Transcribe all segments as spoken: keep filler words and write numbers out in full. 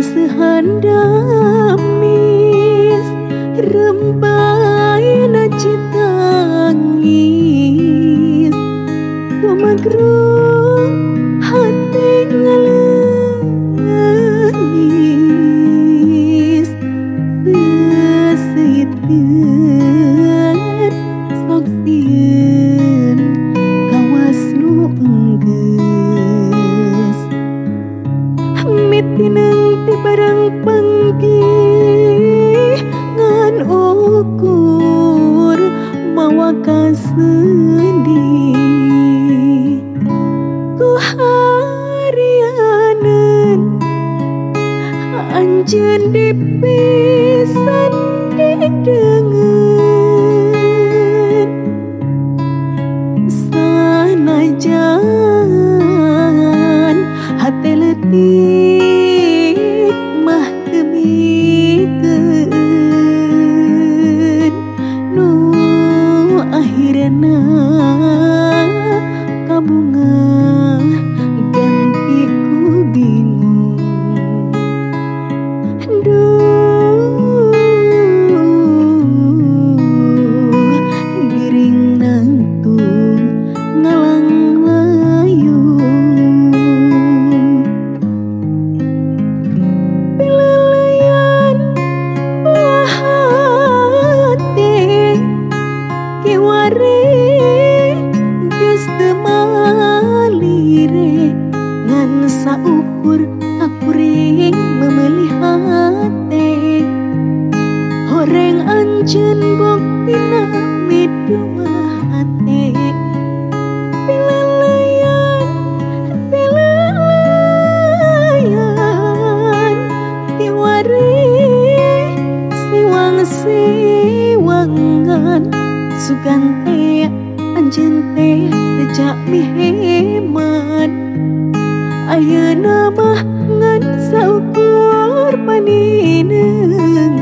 sehandamis rembai na citangis sumagrung hati ngalengis seseuiteun sok sieun kawas nu enggeus mitineng ti barang panggih ngan ukur mawa kasendih ku harianeun anjeun dipisan didengeun sanajan hate leutik mah teu mikeun nu akhirna kabunga ganti ku bingung duh giring nangtung ngalang layung pilalayan buah hati kiwari geus teu malire ngan saukur kakuring memelih hate horeng anjeun buktina midua hate pilalayan pilalayan kiwari siwang siwangan sugante anjeun teh sejak miheman ayeuna mah ngan saukur paninengan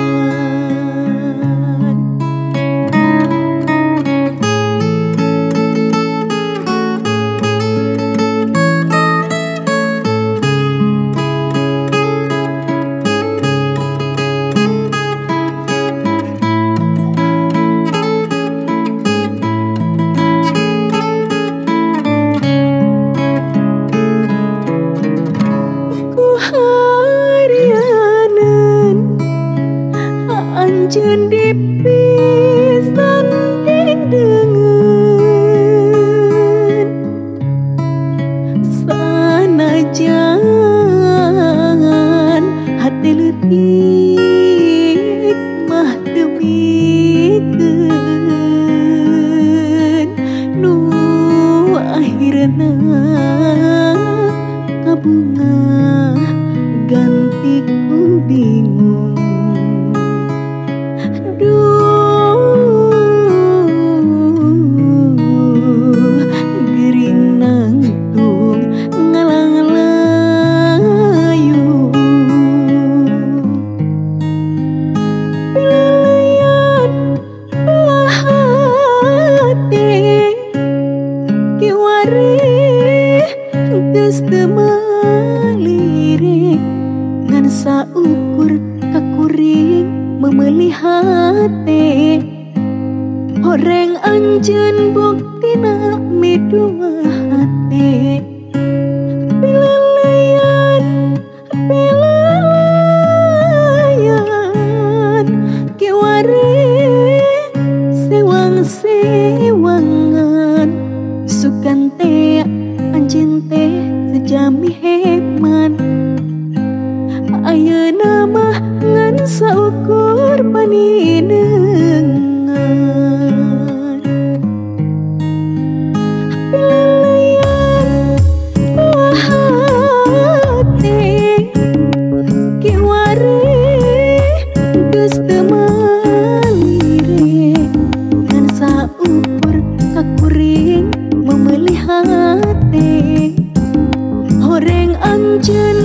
anjeun dipisan didengeun sanajan hati leutik mah teu mikeun nu akhirna kabunga ganti ku bingung giring nangtung ngalang layung pilalayan buah hati kiwari geus teu malire ngan saukur kakuring memelih hate horeng anjeun buktina midua hate pilalayan pilalayan kiwari sewang sewangan sukante anjeun teh sejami heman ayeuna mah ngan saukur paninengan pilalayan buah hati kiwari geus teu malire ngan saukur kakuring memelih hate horeng anjeun